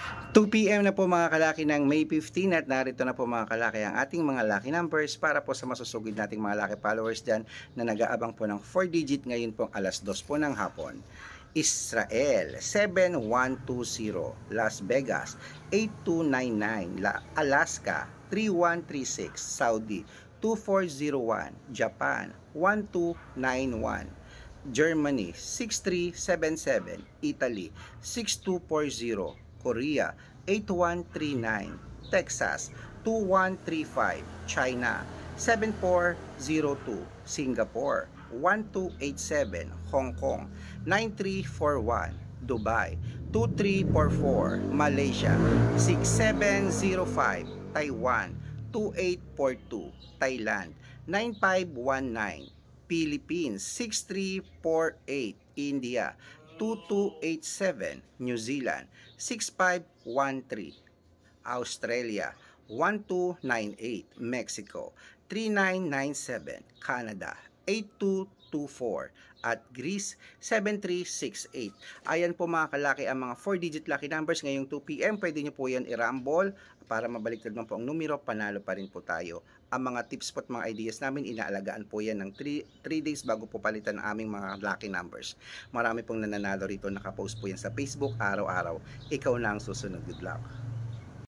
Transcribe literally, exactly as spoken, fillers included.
two p m na po mga kalaki ng May fifteen at narito na po mga kalaki ang ating mga lucky numbers para po sa masusugid nating mga lucky followers dyan na nag-aabang po ng four digit ngayon pong alas dos po ng hapon. Israel seven one two zero, Las Vegas eight two nine nine, La Alaska three one three six, Saudi two four zero one, Japan one two nine one, Germany six three seven seven, Italy six two four zero, Korea eight one three nine, Texas two one three five, China seven four zero two, Singapore one two eight seven, Hong Kong nine three four one, Dubai two three four four, Malaysia six seven zero five, Taiwan two eight four two, Thailand nine five one nine, Philippines six three four eight, India two two eight seven, New Zealand six five one three, Australia one two nine eight, Mexico three nine nine seven, Canada eight two two four, at Greece seven three six eight. Ayan po mga kalaki ang mga four digit lucky numbers ngayong two p m. Pwede nyo po yan i-rumble para mabaliktad man po ang numero, panalo pa rin po tayo. Ang mga tips po at mga ideas namin, inaalagaan po yan ng three days bago po palitan ang aming mga lucky numbers. Marami pong nananalo rito, nakapost po yan sa Facebook araw-araw. Ikaw na ang susunod. Good luck!